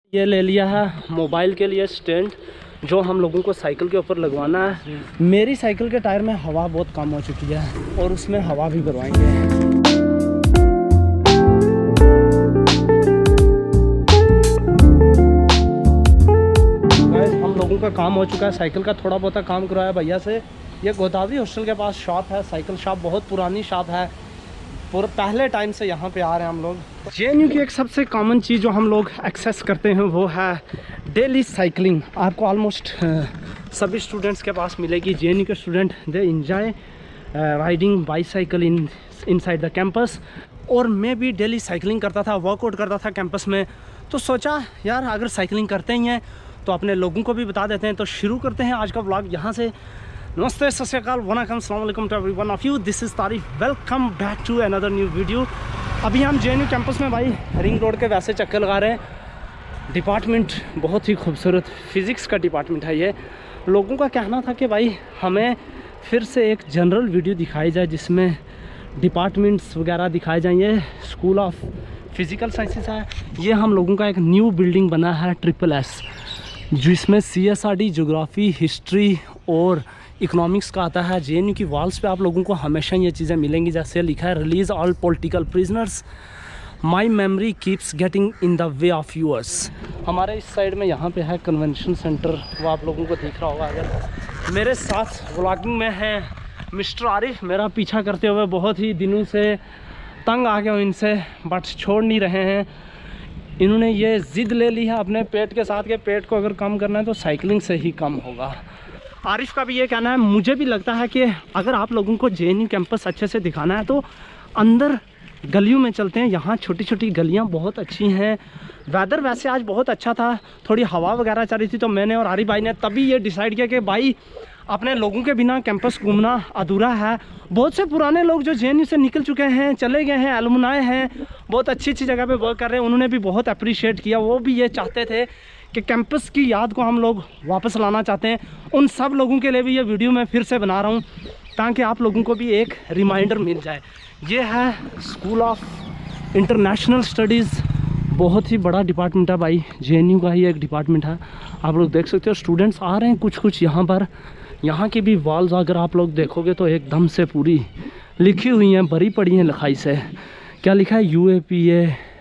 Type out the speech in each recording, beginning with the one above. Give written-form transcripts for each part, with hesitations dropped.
ये ले लिया है मोबाइल के लिए स्टैंड, जो हम लोगों को साइकिल के ऊपर लगवाना है। मेरी साइकिल के टायर में हवा बहुत कम हो चुकी है और उसमें हवा भी भरवाएंगे। हम लोगों का काम हो चुका है, साइकिल का थोड़ा बहुत काम करवाया भैया से। ये गोदावरी हॉस्टल के पास शॉप है, साइकिल शॉप, बहुत पुरानी शॉप है, पूरे पहले टाइम से यहाँ पे आ रहे हैं हम लोग। जेएनयू की एक सबसे कॉमन चीज़ जो हम लोग एक्सेस करते हैं वो है डेली साइकिलिंग। आपको ऑलमोस्ट सभी स्टूडेंट्स के पास मिलेगी। जेएनयू के student they enjoy riding bicycle inside the campus. और मैं भी डेली साइकिलिंग करता था, वर्कआउट करता था कैंपस में, तो सोचा यार अगर साइकिलिंग करते ही हैं तो अपने लोगों को भी बता देते हैं। तो शुरू करते हैं आज का व्लॉग यहाँ से। नमस्ते, सत श्री अकाल, वनकम, अस्सलाम वालेकुम to everyone of you. This is Tarif, welcome back to another new video. अभी हम जेएनयू कैंपस में भाई रिंग रोड के वैसे चक्कर लगा रहे हैं। डिपार्टमेंट बहुत ही खूबसूरत फिज़िक्स का डिपार्टमेंट है ये। लोगों का कहना था कि भाई हमें फिर से एक जनरल वीडियो दिखाई जाए जिसमें डिपार्टमेंट्स वगैरह दिखाए जाएँ। ये स्कूल ऑफ फिज़िकल साइंसेस है। ये हम लोगों का एक न्यू बिल्डिंग बना है SSS, जिसमें CSRD, ज्योग्राफी, हिस्ट्री और इकोनॉमिक्स का आता है। जेएनयू की वॉल्स पे आप लोगों को हमेशा ये चीज़ें मिलेंगी, जैसे लिखा है release all political prisoners, my memory keeps getting in the way of yours. हमारे इस साइड में यहाँ पे है कन्वेंशन सेंटर, वो आप लोगों को दिख रहा होगा। अगर मेरे साथ व्लॉगिंग में है मिस्टर आरिफ, मेरा पीछा करते हुए बहुत ही दिनों से तंग आ गया हूँ इनसे, बट छोड़ नहीं रहे हैं। इन्होंने ये ज़िद ले ली है अपने पेट के साथ कि पेट को अगर कम करना है तो साइकिलिंग से ही कम होगा। आरिफ का भी ये कहना है, मुझे भी लगता है कि अगर आप लोगों को जेएनयू कैंपस अच्छे से दिखाना है तो अंदर गलियों में चलते हैं। यहाँ छोटी छोटी गलियाँ बहुत अच्छी हैं। वेदर वैसे आज बहुत अच्छा था, थोड़ी हवा वगैरह चल रही थी, तो मैंने और आरिफ भाई ने तभी ये डिसाइड किया कि भाई अपने लोगों के बिना कैंपस घूमना अधूरा है। बहुत से पुराने लोग जो जेएनयू से निकल चुके हैं, चले गए हैं, एलुमनाई हैं, बहुत अच्छी अच्छी जगह पे वर्क कर रहे हैं, उन्होंने भी बहुत अप्रिशिएट किया। वो भी ये चाहते थे कि कैंपस की याद को हम लोग वापस लाना चाहते हैं। उन सब लोगों के लिए भी ये वीडियो मैं फिर से बना रहा हूँ ताकि आप लोगों को भी एक रिमाइंडर मिल जाए। ये है स्कूल ऑफ इंटरनेशनल स्टडीज़, बहुत ही बड़ा डिपार्टमेंट है भाई, जेएनयू का ही एक डिपार्टमेंट है। आप लोग देख सकते हो स्टूडेंट्स आ रहे हैं कुछ कुछ यहाँ पर। यहाँ की भी वॉल्स अगर आप लोग देखोगे तो एकदम से पूरी लिखी हुई हैं, भरी पड़ी हैं लिखाई से। क्या लिखा है? UAPA,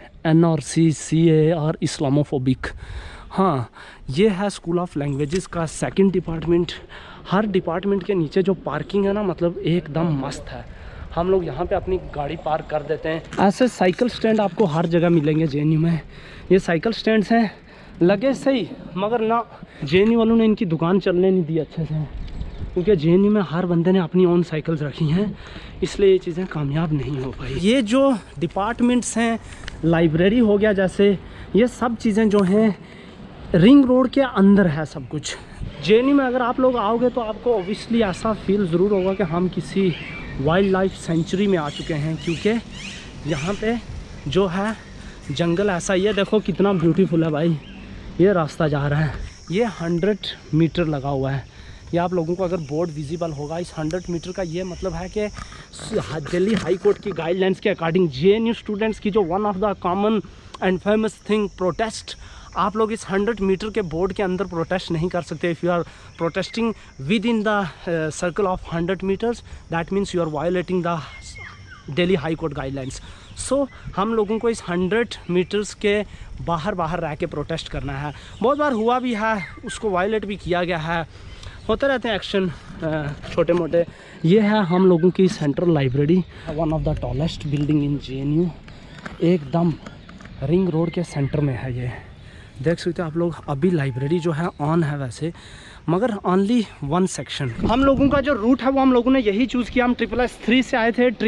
NRC, CA और इस्लामोफोबिक। हाँ, ये है स्कूल ऑफ लैंग्वेजेस का सेकंड डिपार्टमेंट। हर डिपार्टमेंट के नीचे जो पार्किंग है ना, मतलब एकदम मस्त है। हम लोग यहाँ पे अपनी गाड़ी पार्क कर देते हैं। ऐसे साइकिल स्टैंड आपको हर जगह मिलेंगे जेएनयू में। ये साइकिल स्टैंड्स हैं, लगे सही, मगर ना जेएनयू वालों ने इनकी दुकान चलने नहीं दी अच्छे से, क्योंकि जेएनयू में हर बंदे ने अपनी ओन साइकिल्स रखी हैं, इसलिए ये चीज़ें कामयाब नहीं हो पाई। ये जो डिपार्टमेंट्स हैं, लाइब्रेरी हो गया जैसे, ये सब चीज़ें जो हैं रिंग रोड के अंदर है सब कुछ। जेएनयू में अगर आप लोग आओगे तो आपको ऑब्वियसली ऐसा फील ज़रूर होगा कि हम किसी वाइल्ड लाइफ सेंचुरी में आ चुके हैं, क्योंकि यहाँ पे जो है जंगल ऐसा ही है। देखो कितना ब्यूटीफुल है भाई। ये रास्ता जा रहा है, ये 100 मीटर लगा हुआ है। ये आप लोगों को अगर बोर्ड विजिबल होगा, इस 100 मीटर का ये मतलब है कि दिल्ली हाई कोर्ट की गाइडलाइंस के अकॉर्डिंग जेएनयू स्टूडेंट्स की जो one of the common and famous thing protest, आप लोग इस 100 मीटर के बोर्ड के अंदर प्रोटेस्ट नहीं कर सकते। If you are protesting with in the circle of 100 metres, that means you are violating the Delhi high court guidelines. So हम लोगों को इस 100 मीटर्स के बाहर रह के प्रोटेस्ट करना है। बहुत बार हुआ भी है, उसको वायोलेट भी किया गया है, होते रहते हैं एक्शन छोटे मोटे। ये है हम लोगों की central library, one of the tallest building in JNU, एकदम रिंग रोड के सेंटर में है। ये देख सकते हो आप लोग। अभी लाइब्रेरी जो है ऑन है वैसे, मगर ओनली 1 सेक्शन। हम लोगों का जो रूट है वो हम लोगों ने यही चूज़ किया। हम SSS3 से आए थे,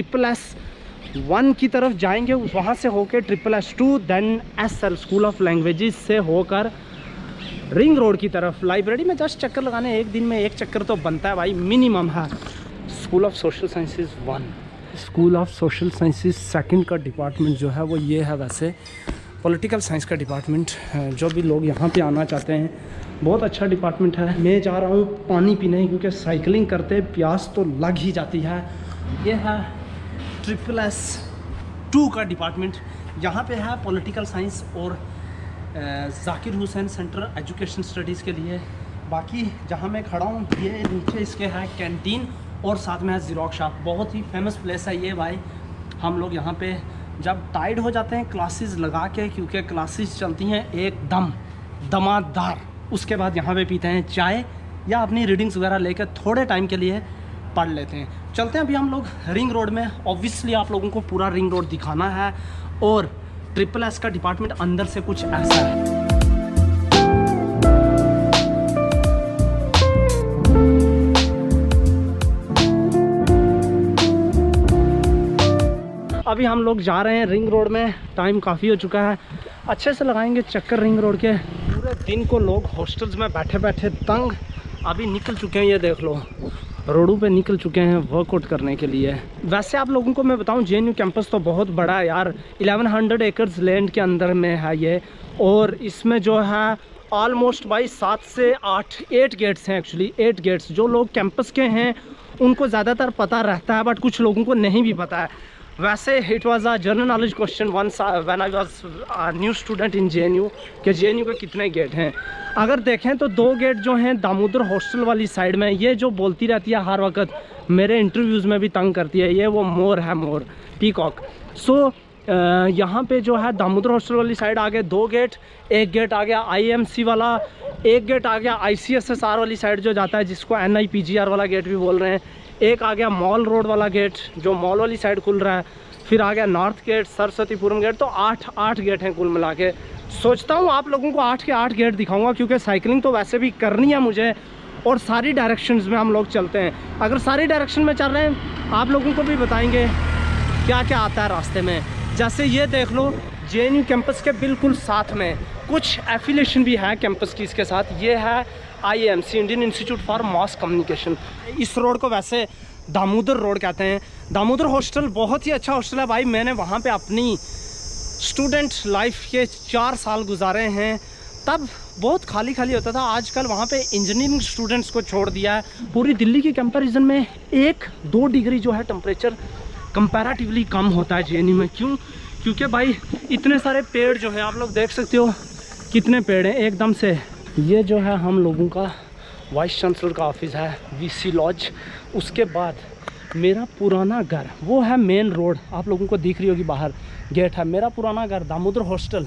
SSS1 की तरफ जाएंगे, वहाँ से होकर SSS2, then SL school of languages से होकर रिंग रोड की तरफ। लाइब्रेरी में जस्ट चक्कर लगाने, एक दिन में एक चक्कर तो बनता है भाई, मिनिमम है। School of social sciences 1, school of social sciences second का डिपार्टमेंट जो है वो ये है। वैसे पॉलिटिकल साइंस का डिपार्टमेंट, जो भी लोग यहाँ पे आना चाहते हैं, बहुत अच्छा डिपार्टमेंट है। मैं जा रहा हूँ पानी पीने, क्योंकि साइकिलिंग करते प्यास तो लग ही जाती है। ये है SSS2 का डिपार्टमेंट, यहाँ पे है पॉलिटिकल साइंस और Zakir Hussain centre education studies के लिए। बाकी जहाँ मैं खड़ा हूँ ये नीचे इसके है कैंटीन और साथ में है ज़ीरोक्स शॉप। बहुत ही फेमस प्लेस है ये भाई। हम लोग यहाँ पे जब टाइड हो जाते हैं क्लासेस लगा के, क्योंकि क्लासेस चलती हैं एकदम दमादार, उसके बाद यहाँ पे पीते हैं चाय या अपनी रीडिंग्स वगैरह लेकर थोड़े टाइम के लिए पढ़ लेते हैं। चलते हैं अभी हम लोग रिंग रोड में। ऑब्वियसली आप लोगों को पूरा रिंग रोड दिखाना है और SSS का डिपार्टमेंट अंदर से कुछ ऐसा है। अभी हम लोग जा रहे हैं रिंग रोड में। टाइम काफ़ी हो चुका है, अच्छे से लगाएंगे चक्कर रिंग रोड के। पूरे दिन को लोग हॉस्टल्स में बैठे बैठे तंग अभी निकल चुके हैं। ये देख लो रोडों पे निकल चुके हैं वर्कआउट करने के लिए। वैसे आप लोगों को मैं बताऊं JNU कैंपस तो बहुत बड़ा है यार। 1100 एकर्स लैंड के अंदर में है ये, और इसमें जो है ऑलमोस्ट भाई 7 से 8 गेट्स हैं। एक्चुअली 8 गेट्स जो लोग कैंपस के हैं उनको ज़्यादातर पता रहता है, बट कुछ लोगों को नहीं भी पता है। वैसे it was a general knowledge question once when I was new student in JNU कि JNU के कितने गेट हैं। अगर देखें तो 2 गेट जो हैं दामोदर हॉस्टल वाली साइड में, ये जो बोलती रहती है हर वक्त, मेरे इंटरव्यूज़ में भी तंग करती है, ये वो मोर है, मोर पीकॉक। सो यहाँ पे जो है दामोदर हॉस्टल वाली साइड आ गए 2 गेट। एक गेट आ गया IMC वाला, एक गेट आ गया ICSSR वाली साइड जो जाता है, जिसको NIPGR वाला गेट भी बोल रहे हैं। एक आ गया मॉल रोड वाला गेट जो मॉल वाली साइड खुल रहा है। फिर आ गया नॉर्थ गेट, सरस्वतीपुरम गेट। तो 8 गेट हैं कुल मिला के। सोचता हूँ आप लोगों को 8 के 8 गेट दिखाऊंगा, क्योंकि साइकिलिंग तो वैसे भी करनी है मुझे और सारी डायरेक्शंस में हम लोग चलते हैं। अगर सारी डायरेक्शन में चल रहे हैं आप लोगों को भी बताएंगे क्या क्या आता है रास्ते में। जैसे ये देख लो JNU कैंपस के बिल्कुल साथ में कुछ एफिलिएशन भी है कैंपस की इसके साथ। ये है IMC, Indian institute for mass communication. इस रोड को वैसे दामोदर रोड कहते हैं। दामोदर हॉस्टल बहुत ही अच्छा हॉस्टल है भाई। मैंने वहाँ पे अपनी स्टूडेंट लाइफ के 4 साल गुजारे हैं। तब बहुत खाली खाली होता था, आजकल वहाँ पे इंजीनियरिंग स्टूडेंट्स को छोड़ दिया है। पूरी दिल्ली की कंपैरिजन में 1-2 डिग्री जो है टेम्परेचर कंपैरेटिवली कम होता है JNU में। क्यों? क्योंकि भाई इतने सारे पेड़ जो हैं, आप लोग देख सकते हो कितने पेड़ हैं एकदम से। ये जो है हम लोगों का वाइस चांसलर का ऑफिस है, VC लॉज। उसके बाद मेरा पुराना घर वो है मेन रोड, आप लोगों को दिख रही होगी बाहर गेट है। मेरा पुराना घर दामोदर हॉस्टल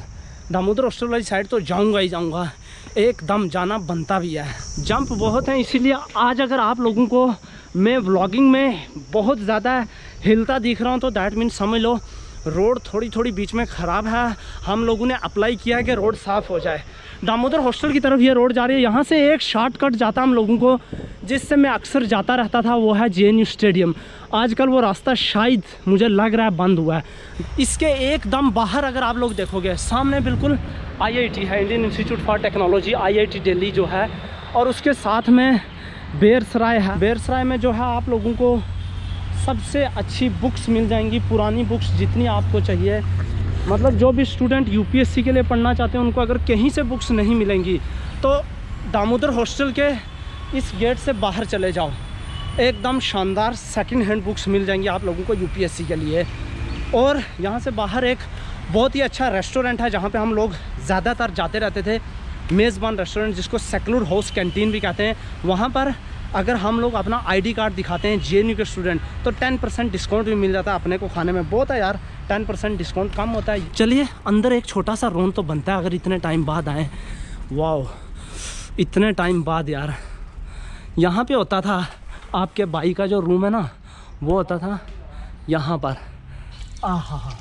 वाली साइड तो जाऊंगा ही जाऊंगा, एकदम जाना बनता भी है। जंप बहुत हैं, इसीलिए आज अगर आप लोगों को मैं व्लॉगिंग में बहुत ज़्यादा हिलता दिख रहा हूँ तो दैट मीन्स समझ लो रोड थोड़ी बीच में ख़राब है। हम लोगों ने अप्लाई किया है कि रोड साफ़ हो जाए। दामोदर हॉस्टल की तरफ ये रोड जा रही है। यहाँ से एक शॉर्टकट जाता हम लोगों को, जिससे मैं अक्सर जाता रहता था, वो है JNU स्टेडियम। आजकल वो रास्ता शायद मुझे लग रहा है बंद हुआ है। इसके एकदम बाहर अगर आप लोग देखोगे सामने बिल्कुल IIT है, Indian institute for technology, IIT Delhi जो है। और उसके साथ में बेरसराय है। बेरसराय में जो है आप लोगों को सबसे अच्छी बुक्स मिल जाएंगी, पुरानी बुक्स जितनी आपको चाहिए। मतलब जो भी स्टूडेंट UPSC के लिए पढ़ना चाहते हैं उनको अगर कहीं से बुक्स नहीं मिलेंगी तो दामोदर हॉस्टल के इस गेट से बाहर चले जाओ, एकदम शानदार सेकंड हैंड बुक्स मिल जाएंगी आप लोगों को UPSC के लिए। और यहाँ से बाहर एक बहुत ही अच्छा रेस्टोरेंट है जहाँ पे हम लोग ज़्यादातर जाते रहते थे, मेज़बान रेस्टोरेंट, जिसको सेक्युलर हाउस कैंटीन भी कहते हैं। वहाँ पर अगर हम लोग अपना ID कार्ड दिखाते हैं JNU के स्टूडेंट तो 10% डिस्काउंट भी मिल जाता है अपने को खाने में। बहुत है यार, 10% डिस्काउंट कम होता है। चलिए अंदर एक छोटा सा रोन तो बनता है अगर इतने टाइम बाद आए। वाओ, इतने टाइम बाद यार। यहाँ पे होता था आपके भाई का जो रूम है ना, वो होता था यहाँ पर। आहा,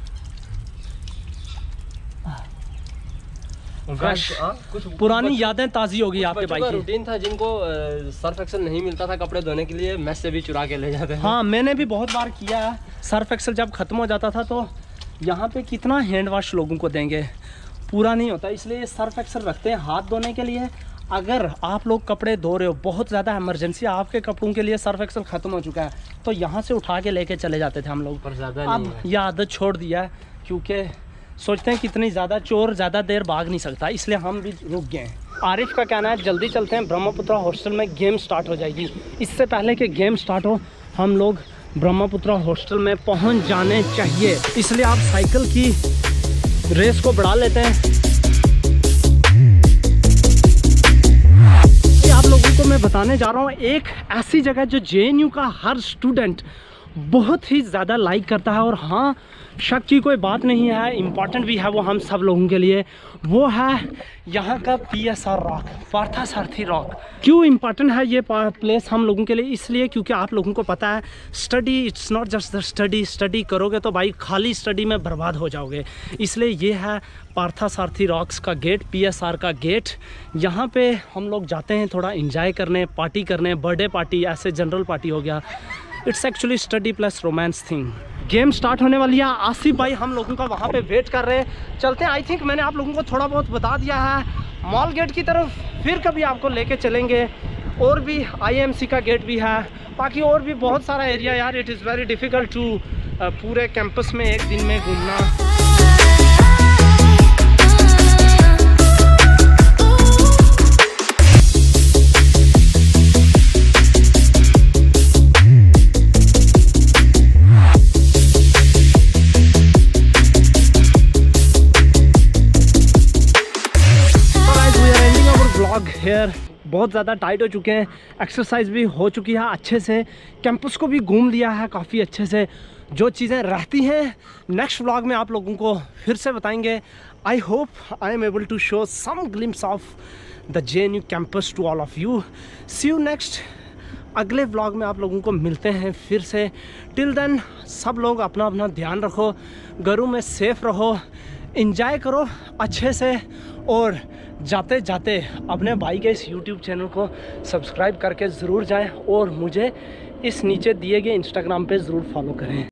कुछ पुरानी यादें ताज़ी होगी आपके भाई की। रूटीन था जिनको सर्फ एक्सेल नहीं मिलता था कपड़े धोने के लिए, मैस से भी चुरा के ले जाते हैं। हाँ, मैंने भी बहुत बार किया है। सर्फ एक्सेल जब ख़त्म हो जाता था तो यहाँ पे कितना हैंड वाश लोगों को देंगे, पूरा नहीं होता, इसलिए सर्फ एक्सेल रखते हैं हाथ धोने के लिए। अगर आप लोग कपड़े धो रहे हो, बहुत ज़्यादा इमरजेंसी, आपके कपड़ों के लिए सर्फ एक्सेल ख़त्म हो चुका है, तो यहाँ से उठा के लेके चले जाते थे हम लोग। पर ज़्यादा अब यह आदत छोड़ दिया है क्योंकि सोचते हैं कितनी ज़्यादा चोर ज़्यादा देर भाग नहीं सकता, इसलिए हम भी रुक गए हैं। आरिफ का कहना है जल्दी चलते हैं, ब्रह्मपुत्रा हॉस्टल में गेम स्टार्ट हो जाएगी। इससे पहले कि गेम स्टार्ट हो हम लोग ब्रह्मपुत्रा हॉस्टल में पहुंच जाने चाहिए, इसलिए आप साइकिल की रेस को बढ़ा लेते हैं। बताने जा रहा हूँ एक ऐसी जगह जो JNU का हर स्टूडेंट बहुत ही ज़्यादा लाइक करता है, और हाँ शक की कोई बात नहीं है, इम्पॉर्टेंट भी है वो हम सब लोगों के लिए। वो है यहाँ का PSR रॉक, पार्थसारथी रॉक। क्यों इम्पॉर्टेंट है ये प्लेस हम लोगों के लिए? इसलिए क्योंकि आप लोगों को पता है study it's not just the study करोगे तो भाई खाली स्टडी में बर्बाद हो जाओगे। इसलिए ये है पार्थसारथी रॉक्स का गेट, PSR का गेट। यहाँ पे हम लोग जाते हैं थोड़ा इंजॉय करने, पार्टी करने, बर्थडे पार्टी, ऐसे जनरल पार्टी हो गया। It's actually study plus romance thing. Game start होने वाली है, आसिफ भाई हम लोगों का वहाँ पे वेट कर रहे हैं। चलते हैं, आई थिंक मैंने आप लोगों को थोड़ा बहुत बता दिया है। मॉल गेट की तरफ फिर कभी आपको लेके चलेंगे, और भी IMC का गेट भी है, बाकी और भी बहुत सारा एरिया। यार it is very difficult to पूरे कैंपस में एक दिन में घूमना। हेयर बहुत ज़्यादा टाइट हो चुके हैं, एक्सरसाइज भी हो चुकी है अच्छे से, कैंपस को भी घूम लिया है काफ़ी अच्छे से। जो चीज़ें रहती हैं नेक्स्ट व्लॉग में आप लोगों को फिर से बताएंगे। I hope I am able to show some glimpse of the JNU campus to all of you. See you next, अगले व्लॉग में आप लोगों को मिलते हैं फिर से। टिल देन सब लोग अपना अपना ध्यान रखो, घरों में सेफ रहो, इंजॉय करो अच्छे से, और जाते जाते अपने भाई के इस YouTube चैनल को सब्सक्राइब करके ज़रूर जाएं, और मुझे इस नीचे दिए गए Instagram पे ज़रूर फॉलो करें।